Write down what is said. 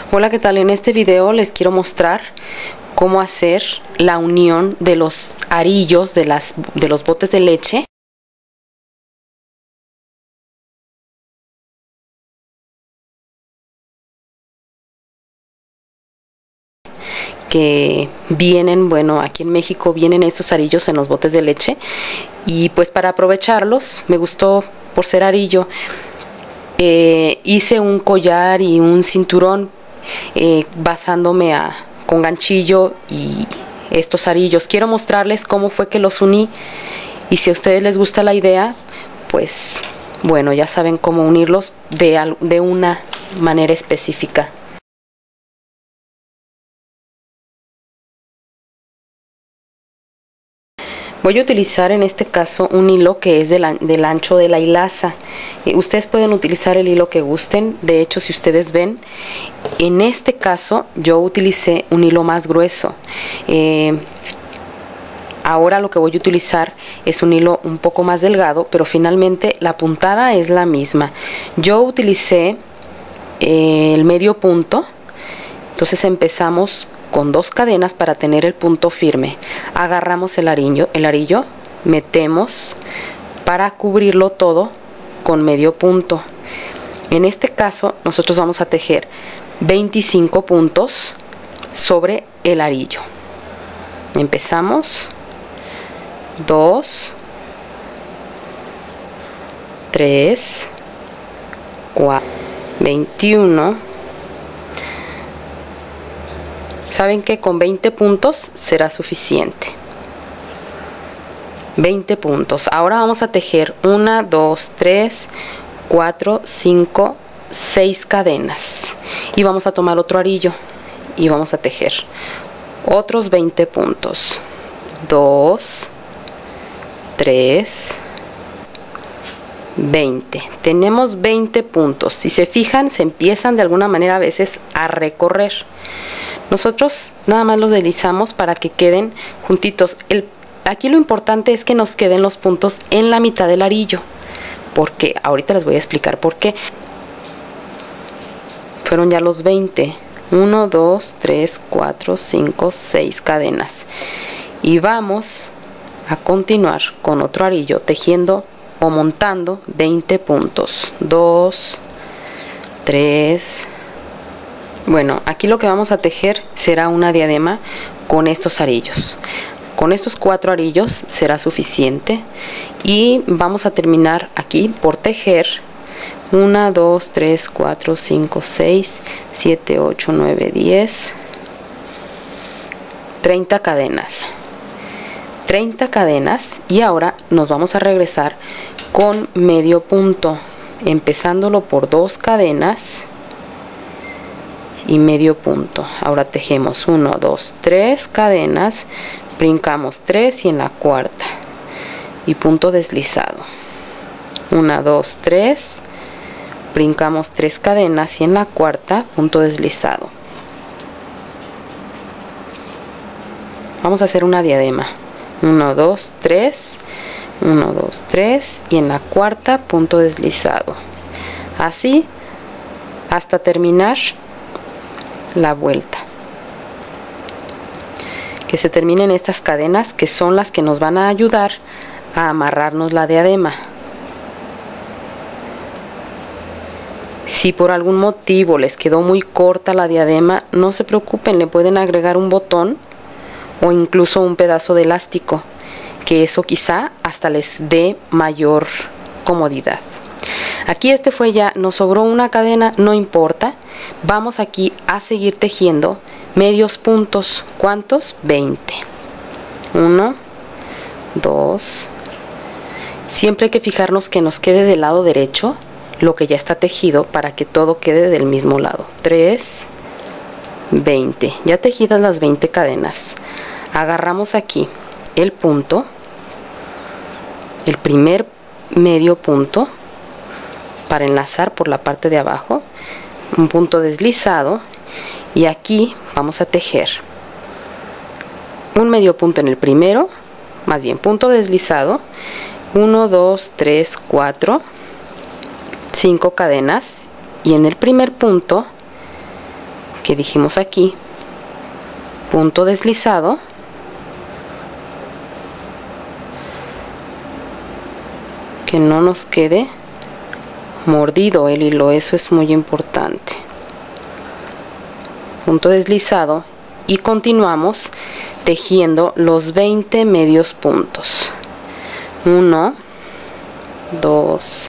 Hola, ¿qué tal? En este video les quiero mostrar cómo hacer la unión de los arillos de los botes de leche que vienen, bueno, aquí en México vienen esos arillos en los botes de leche, y pues para aprovecharlos me gustó por ser arillo. Hice un collar y un cinturón basándome con ganchillo y estos arillos. Quiero mostrarles cómo fue que los uní, y si a ustedes les gusta la idea, pues bueno, ya saben cómo unirlos de una manera específica. Voy a utilizar en este caso un hilo que es del ancho de la hilaza. Ustedes pueden utilizar el hilo que gusten. De hecho, si ustedes ven, en este caso yo utilicé un hilo más grueso. Ahora lo que voy a utilizar es un hilo un poco más delgado, pero finalmente la puntada es la misma. Yo utilicé el medio punto, entonces empezamos con 2 cadenas para tener el punto firme. Agarramos el arillo, metemos para cubrirlo todo con medio punto. En este caso nosotros vamos a tejer 25 puntos sobre el arillo. Empezamos 2, 3, 4, 21. Saben que con 20 puntos será suficiente. 20 puntos. Ahora vamos a tejer 1, 2, 3, 4, 5, 6 cadenas. Y vamos a tomar otro arillo y vamos a tejer otros 20 puntos. 2, 3, 20. Tenemos 20 puntos. Si se fijan, se empiezan de alguna manera a veces a recorrer. Nosotros nada más los deslizamos para que queden juntitos. Aquí lo importante es que nos queden los puntos en la mitad del arillo, porque ahorita les voy a explicar por qué. Fueron ya los 20. 1, 2, 3, 4, 5, 6 cadenas. Y vamos a continuar con otro arillo tejiendo o montando 20 puntos. 2, 3. Bueno, aquí lo que vamos a tejer será una diadema con estos arillos. Con estos 4 arillos será suficiente, y vamos a terminar aquí por tejer 1, 2, 3, 4, 5, 6, 7, 8, 9, 10, 30 cadenas. 30 cadenas, y ahora nos vamos a regresar con medio punto, empezándolo por 2 cadenas y medio punto. Ahora tejemos 1, 2, 3 cadenas, brincamos 3 y en la cuarta y punto deslizado. 1, 2, 3, brincamos 3 cadenas y en la cuarta punto deslizado. Vamos a hacer una diadema. 1, 2, 3, 1, 2, 3 y en la cuarta punto deslizado. Así hasta terminar la vuelta, que se terminen estas cadenas, que son las que nos van a ayudar a amarrarnos la diadema. Si por algún motivo les quedó muy corta la diadema, no se preocupen, le pueden agregar un botón o incluso un pedazo de elástico, que eso quizá hasta les dé mayor comodidad. Aquí nos sobró una cadena, no importa. Vamos aquí a seguir tejiendo medios puntos. ¿Cuántos? 20. 1, 2. Siempre hay que fijarnos que nos quede del lado derecho lo que ya está tejido, para que todo quede del mismo lado. 3, 20. Ya tejidas las 20 cadenas, agarramos aquí el punto, el primer medio punto, para enlazar por la parte de abajo, un punto deslizado, y aquí vamos a tejer un medio punto en el primero, más bien punto deslizado, 1, 2, 3, 4, 5 cadenas, y en el primer punto que dijimos aquí, punto deslizado, que no nos quede mordido el hilo, eso es muy importante. Punto deslizado y continuamos tejiendo los 20 medios puntos. 1, 2,